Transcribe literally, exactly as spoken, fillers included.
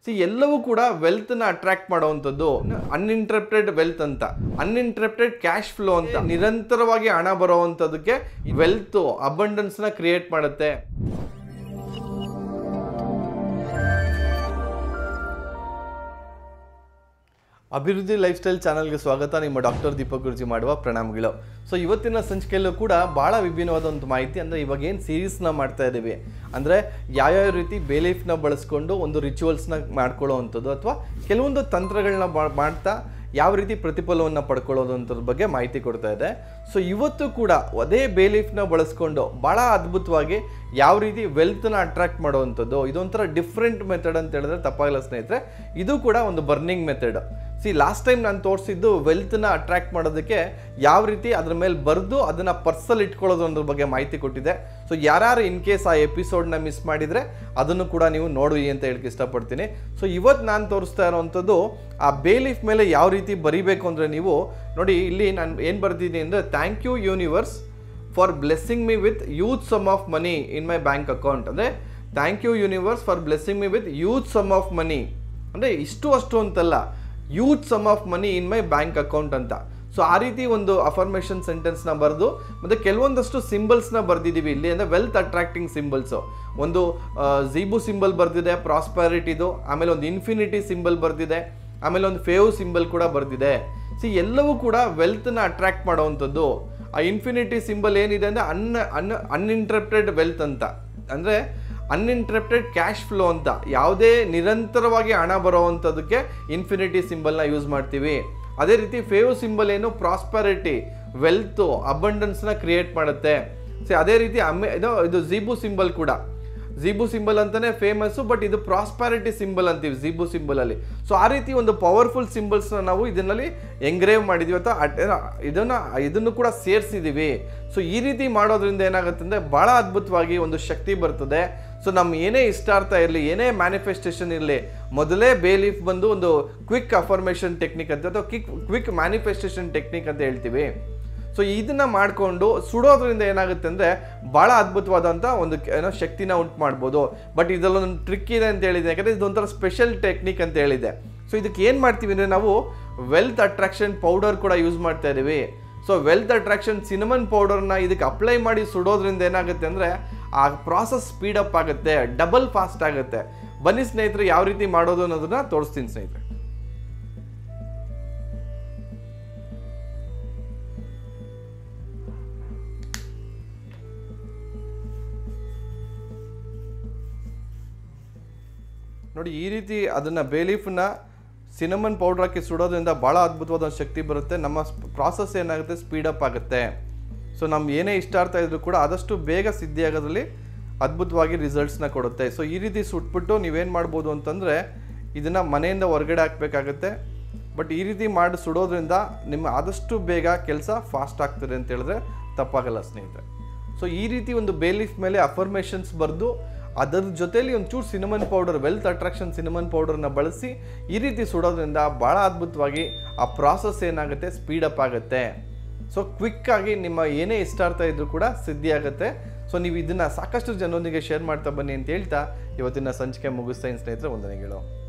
C ಎಲ್ಲವೂ ಕೂಡ ವೆಲ್ತ್ನ ಅಟ್ರಾಕ್ಟ್ ಮಾಡುವಂಥದ್ದು ಅನ್ಇಂಟರಪ್ಟೆಡ್ ವೆಲ್ತ್ ಅಂತ, ಅನ್ಇಂಟರಪ್ಟೆಡ್ ಕ್ಯಾಶ್ ಫ್ಲೋ ಅಂತ. ನಿರಂತರವಾಗಿ ಹಣ ಬರುವಂಥದ್ದಕ್ಕೆ ವೆಲ್ತ್ ಅಬಂಡೆನ್ಸ್ನ ಕ್ರಿಯೇಟ್ ಮಾಡುತ್ತೆ. ಅಭಿವೃದ್ಧಿ ಲೈಫ್ ಸ್ಟೈಲ್ ಚಾನಲ್ಗೆ ಸ್ವಾಗತ. ನಿಮ್ಮ ಡಾಕ್ಟರ್ ದೀಪಕ್ ಗುರುಜಿ ಮಾಡುವ ಪ್ರಣಾಮಗಳು. ಸೊ ಇವತ್ತಿನ ಸಂಚಿಕೆಯಲ್ಲೂ ಕೂಡ ಭಾಳ ವಿಭಿನ್ನವಾದ ಒಂದು ಮಾಹಿತಿ, ಅಂದರೆ ಇವಾಗ ಏನು ಸೀರೀಸ್ನ ಮಾಡ್ತಾ ಇದ್ದೀವಿ, ಅಂದರೆ ಯಾವ್ಯಾವ ರೀತಿ ಬೇಲೀಫ್ನ ಬಳಸ್ಕೊಂಡು ಒಂದು ರಿಚುವಲ್ಸ್ನ ಮಾಡ್ಕೊಳ್ಳೋ ಅಂಥದ್ದು ಅಥವಾ ಕೆಲವೊಂದು ತಂತ್ರಗಳನ್ನ ಮಾಡ್ತಾ ಯಾವ ರೀತಿ ಪ್ರತಿಫಲವನ್ನು ಪಡ್ಕೊಳ್ಳೋದು ಅಂಥದ್ರ ಬಗ್ಗೆ ಮಾಹಿತಿ ಕೊಡ್ತಾ ಇದೆ. ಸೊ ಇವತ್ತು ಕೂಡ ಅದೇ ಬೇಲೀಫ್ನ ಬಳಸ್ಕೊಂಡು ಭಾಳ ಅದ್ಭುತವಾಗಿ ಯಾವ ರೀತಿ ವೆಲ್ತ್ನ ಅಟ್ರಾಕ್ಟ್ ಮಾಡುವಂಥದ್ದು, ಇದೊಂಥರ ಡಿಫ್ರೆಂಟ್ ಮೆಥಡ್ ಅಂತ ಹೇಳಿದ್ರೆ ತಪ್ಪಾಗಲ್ಲ ಸ್ನೇಹಿತರೆ. ಇದು ಕೂಡ ಒಂದು ಬರ್ನಿಂಗ್ ಮೆಥಡ್. ಸಿ ಲಾಸ್ಟ್ ಟೈಮ್ ನಾನು ತೋರಿಸಿದ್ದು ವೆಲ್ತ್ನ ಅಟ್ರಾಕ್ಟ್ ಮಾಡೋದಕ್ಕೆ ಯಾವ ರೀತಿ ಅದ್ರ ಮೇಲೆ ಬರೆದು ಅದನ್ನು ಪರ್ಸಲ್ಲಿ ಇಟ್ಕೊಳ್ಳೋದು ಅನ್ನೋದ್ರ ಬಗ್ಗೆ ಮಾಹಿತಿ ಕೊಟ್ಟಿದೆ. ಸೊ ಯಾರು ಇನ್ ಕೇಸ್ ಆ ಎಪಿಸೋಡ್ನ ಮಿಸ್ ಮಾಡಿದರೆ ಅದನ್ನು ಕೂಡ ನೀವು ನೋಡಿ ಅಂತ ಹೇಳಕ್ಕೆ ಇಷ್ಟಪಡ್ತೀನಿ. ಸೊ ಇವತ್ತು ನಾನು ತೋರಿಸ್ತಾ ಇರೋವಂಥದ್ದು ಆ ಬೇಲೀಫ್ ಮೇಲೆ ಯಾವ ರೀತಿ ಬರೀಬೇಕು ಅಂದರೆ, ನೀವು ನೋಡಿ ಇಲ್ಲಿ ನಾನು ಏನು ಬರ್ತಿದ್ದೀನಿ ಅಂದರೆ, thank you universe for blessing me with youth sum of money in my bank account. ಅಂದರೆ thank you universe for blessing me with youth sum of money, ಅಂದರೆ ಇಷ್ಟು ಅಷ್ಟು ಅಂತಲ್ಲ, youth sum of money in my bank account ಅಂತ. So ಆ ರೀತಿ ಒಂದು affirmation ಸೆಂಟೆನ್ಸ್ನ ಬರೆದು ಮತ್ತು ಕೆಲವೊಂದಷ್ಟು ಸಿಂಬಲ್ಸ್ನ ಬರೆದಿದ್ದೀವಿ ಇಲ್ಲಿ, ಅಂದರೆ ವೆಲ್ತ್ ಅಟ್ರಾಕ್ಟಿಂಗ್ ಸಿಂಬಲ್ಸು. ಒಂದು ಝೀಬು ಸಿಂಬಲ್ ಬರೆದಿದೆ ಪ್ರಾಸ್ಪರಿಟಿದು, ಆಮೇಲೆ ಒಂದು ಇನ್ಫಿನಿಟಿ ಸಿಂಬಲ್ ಬರೆದಿದೆ, ಆಮೇಲೆ ಒಂದು ಫೇವು ಸಿಂಬಲ್ ಕೂಡ ಬರೆದಿದೆ. ಸಿ ಎಲ್ಲವೂ ಕೂಡ ವೆಲ್ತ್ನ ಅಟ್ರಾಕ್ಟ್ ಮಾಡೋವಂಥದ್ದು. ಆ ಇನ್ಫಿನಿಟಿ ಸಿಂಬಲ್ ಏನಿದೆ ಅಂದರೆ ಅನ್ ಅನ್ ಅನ್ಇಂಟರಪ್ಟೆಡ್ ವೆಲ್ತ್ ಅಂತ, ಅಂದರೆ ಅನ್ಇಂಟರಪ್ಟೆಡ್ ಕ್ಯಾಶ್ ಫ್ಲೋ ಅಂತ. ಯಾವುದೇ ನಿರಂತರವಾಗಿ ಹಣ ಬರೋವಂಥದ್ದಕ್ಕೆ ಇನ್ಫಿನಿಟಿ ಸಿಂಬಲ್ನ ಯೂಸ್ ಮಾಡ್ತೀವಿ. ಅದೇ ರೀತಿ ಫೇವ್ ಸಿಂಬಲ್ ಏನು, ಪ್ರಾಸ್ಪರಿಟಿ, ವೆಲ್ತು, ಅಬಂಡೆನ್ಸ್ನ ಕ್ರಿಯೇಟ್ ಮಾಡುತ್ತೆ. ಸೊ ಅದೇ ರೀತಿ ಅಮ್ಮೆ ಇದು ಇದು ಝೀಬು ಸಿಂಬಲ್ ಕೂಡ, ಝೀಬು ಸಿಂಬಲ್ ಅಂತಲೇ ಫೇಮಸ್ಸು, ಬಟ್ ಇದು ಪ್ರಾಸ್ಪರಿಟಿ ಸಿಂಬಲ್ ಅಂತೀವಿ ಝೀಬು ಸಿಂಬಲಲ್ಲಿ. ಸೊ ಆ ರೀತಿ ಒಂದು ಪವರ್ಫುಲ್ ಸಿಂಬಲ್ಸ್ನ ನಾವು ಇದನ್ನಲ್ಲಿ ಎಂಗ್ರೇವ್ ಮಾಡಿದ್ದೀವಿ ಅಥವಾ ಇದನ್ನು ಇದನ್ನು ಕೂಡ ಸೇರಿಸಿದ್ದೀವಿ. ಸೊ ಈ ರೀತಿ ಮಾಡೋದ್ರಿಂದ ಏನಾಗುತ್ತೆ ಅಂದರೆ ಭಾಳ ಅದ್ಭುತವಾಗಿ ಒಂದು ಶಕ್ತಿ ಬರ್ತದೆ. ಸೊ ನಮ್ಮ ಏನೇ ಇಷ್ಟಾರ್ಥ ಇರಲಿ, ಏನೇ ಮ್ಯಾನಿಫೆಸ್ಟೇಷನ್ ಇರಲಿ, ಮೊದಲೇ ಬೇಲೀಫ್ ಬಂದು ಒಂದು ಕ್ವಿಕ್ ಅಫರ್ಮೇಷನ್ ಟೆಕ್ನಿಕ್ ಅಂತ ಅಥವಾ ಕ್ವಿಕ್ ಕ್ವಿಕ್ ಮ್ಯಾನಿಫೆಸ್ಟೇಷನ್ ಟೆಕ್ನಿಕ್ ಅಂತ ಹೇಳ್ತೀವಿ. ಸೊ ಇದನ್ನು ಮಾಡಿಕೊಂಡು ಸುಡೋದ್ರಿಂದ ಏನಾಗುತ್ತೆ ಅಂದರೆ ಭಾಳ ಅದ್ಭುತವಾದಂಥ ಒಂದು ಏನೋ ಶಕ್ತಿನ ಉಂಟು ಮಾಡ್ಬೋದು. ಬಟ್ ಇದರಲ್ಲೊಂದು ಟ್ರಿಕ್ ಇದೆ ಅಂತ ಹೇಳಿದೆ, ಯಾಕಂದರೆ ಇದೊಂಥರ ಸ್ಪೆಷಲ್ ಟೆಕ್ನಿಕ್ ಅಂತ ಹೇಳಿದೆ. ಸೊ ಇದಕ್ಕೆ ಏನು ಮಾಡ್ತೀವಿ ಅಂದರೆ, ನಾವು ವೆಲ್ತ್ ಅಟ್ರಾಕ್ಷನ್ ಪೌಡರ್ ಕೂಡ ಯೂಸ್ ಮಾಡ್ತಾ ಇದ್ದೀವಿ. ಸೊ ವೆಲ್ತ್ ಅಟ್ರಾಕ್ಷನ್ ಸಿನಮನ್ ಪೌಡರ್ನ ಇದಕ್ಕೆ ಅಪ್ಲೈ ಮಾಡಿ ಸುಡೋದ್ರಿಂದ ಏನಾಗುತ್ತೆ ಅಂದರೆ ಆ ಪ್ರಾಸೆಸ್ ಸ್ಪೀಡಪ್ ಆಗುತ್ತೆ, ಡಬಲ್ ಫಾಸ್ಟ್ ಆಗುತ್ತೆ. ಬನ್ನಿ ಸ್ನೇಹಿತರೆ, ಯಾವ ರೀತಿ ಮಾಡೋದು ಅನ್ನೋದನ್ನ ತೋರಿಸ್ತೀನಿ ಸ್ನೇಹಿತರೆ. ನೋಡಿ ಈ ರೀತಿ ಅದನ್ನು ಬೇಲೀಫನ್ನ ಸಿನಮನ್ ಪೌಡರ್ ಹಾಕಿ ಸುಡೋದ್ರಿಂದ ಭಾಳ ಅದ್ಭುತವಾದ ಶಕ್ತಿ ಬರುತ್ತೆ. ನಮ್ಮ ಪ್ರಾಸೆಸ್ ಏನಾಗುತ್ತೆ, ಸ್ಪೀಡಪ್ ಆಗುತ್ತೆ. ಸೊ ನಮ್ಮ ಏನೇ ಇಷ್ಟಾರ್ಥ ಇದ್ರೂ ಕೂಡ ಆದಷ್ಟು ಬೇಗ ಸಿದ್ಧಿಯಾಗೋದ್ರಲ್ಲಿ ಅದ್ಭುತವಾಗಿ ರಿಸಲ್ಟ್ಸ್ನ ಕೊಡುತ್ತೆ. ಸೊ ಈ ರೀತಿ ಸುಟ್ಬಿಟ್ಟು ನೀವೇನು ಮಾಡ್ಬೋದು ಅಂತಂದರೆ, ಇದನ್ನು ಮನೆಯಿಂದ ಹೊರಗಡೆ ಹಾಕಬೇಕಾಗತ್ತೆ. ಬಟ್ ಈ ರೀತಿ ಮಾಡಿ ಸುಡೋದ್ರಿಂದ ನಿಮ್ಮ ಆದಷ್ಟು ಬೇಗ ಕೆಲಸ ಫಾಸ್ಟ್ ಆಗ್ತದೆ ಅಂತ ಹೇಳಿದ್ರೆ ತಪ್ಪಾಗಲ್ಲ ಸ್ನೇಹಿತರೆ. ಸೊ ಈ ರೀತಿ ಒಂದು ಬೇಲೀಫ್ ಮೇಲೆ ಅಫರ್ಮೇಷನ್ಸ್ ಬರೆದು ಅದರ ಜೊತೆಯಲ್ಲಿ ಒಂಚೂರು cinnamon powder, wealth attraction cinnamon ಪೌಡರ್ನ ಬಳಸಿ ಈ ರೀತಿ ಸುಡೋದ್ರಿಂದ ಭಾಳ ಅದ್ಭುತವಾಗಿ ಆ ಪ್ರಾಸೆಸ್ ಏನಾಗುತ್ತೆ, ಸ್ಪೀಡಪ್ ಆಗುತ್ತೆ. ಸೊ ಕ್ವಿಕ್ಕಾಗಿ ನಿಮ್ಮ ಏನೇ ಇಷ್ಟಾರ್ಥ ಇದ್ರೂ ಕೂಡ ಸಿದ್ಧಿ ಆಗುತ್ತೆ. ಸೊ ನೀವು ಇದನ್ನು ಸಾಕಷ್ಟು ಜನರೊಂದಿಗೆ ಶೇರ್ ಮಾಡ್ತಾ ಬನ್ನಿ ಅಂತ ಹೇಳ್ತಾ ಇವತ್ತಿನ ಸಂಚಿಕೆ ಮುಗಿಸ್ತಾ ಸ್ನೇಹಿತರೆ, ವಂದನೆಗಳು.